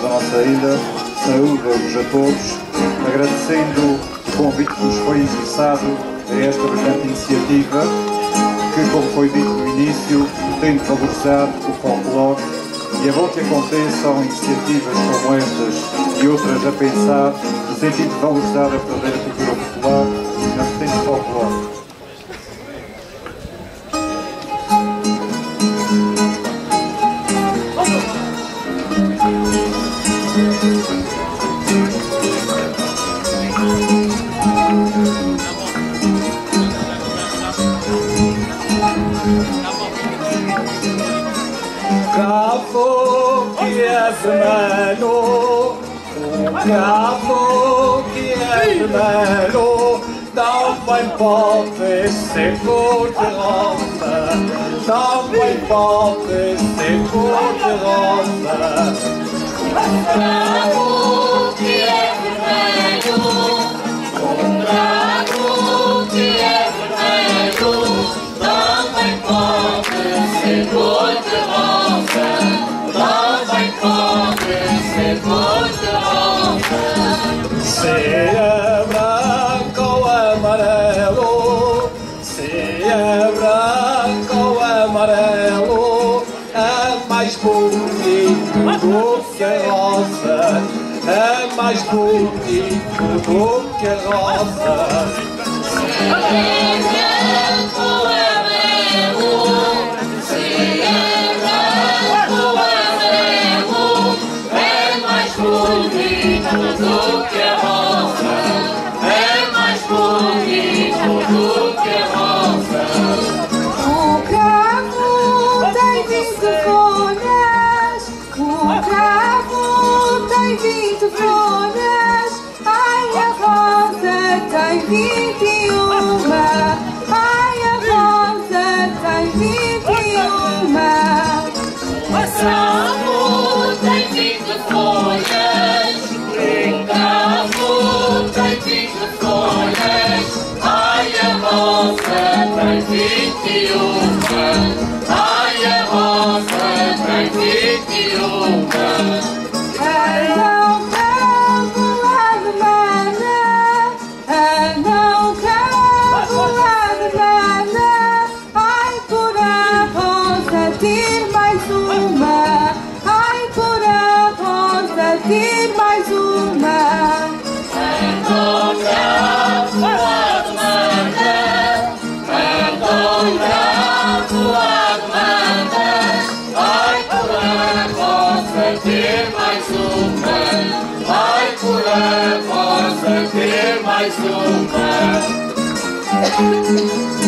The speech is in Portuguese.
da nossa ida. Saúdo-vos a todos, agradecendo o convite que nos foi endereçado a esta brilhante iniciativa, que, como foi dito no início, tem de valorizar o folclore, e é bom que aconteçam iniciativas como estas e outras a pensar no sentido de valorizar a verdadeira cultura popular na vertente folclore. Cravo que é vermelho, cravo que é vermelho, também pode ser cor-de-rosa, também pode ser cor-de-rosa. Cravo que é vermelho, cravo que é vermelho, também pode ser cor-de-rosa. Também pode ser cor-de-rosa. Se é branco ou amarelo, se é branco ou amarelo, é mais bonito do que a rosa, é mais bonito do que a rosa. Se é branco ou amarelo, se é branco ou amarelo, é mais bonito do que a rosa, é mais bonito do que a rosa. O cravo tem 20 folhas, o cravo tem 20 folhas, ai a rosa tem 21, ai a rosa tem 21. O cravo tem 20 folhas, o cravo tem 20 folhas, ai a rosa tem 21, ai a rosa tem 21. Não cravo alemã, não cravo alemã, ai por a rosa ter mais uma, ai por a rosa ter mais uma. Ando cravo a demanda, ando cravo a demanda, ai por a rosa ter mais uma, ai por a rosa ter mais uma.